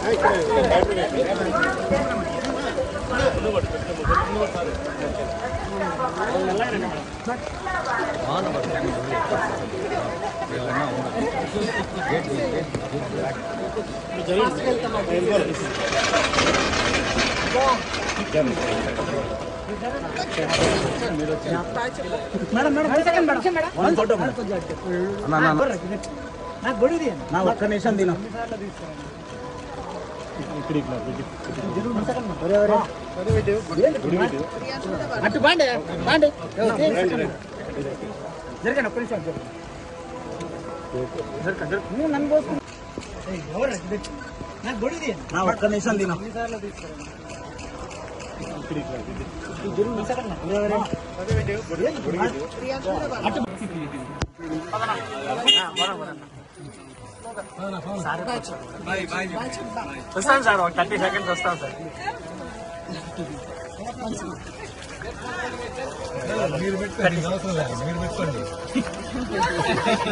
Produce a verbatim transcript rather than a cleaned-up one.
madam నా ఒక్క నిమిషం తిన అటు బాండి బాండి జరగండి ఒక్క నిమిషం నన్ను పోసుకున్నా నాకు గొడుగు నా ఒక్క నిమిషం తిన వస్తాను సార్ ఒక థర్టీ సెకండ్స్ వస్తాను సార్ మీరు పెట్టుకోండి మీరు పెట్టుకోండి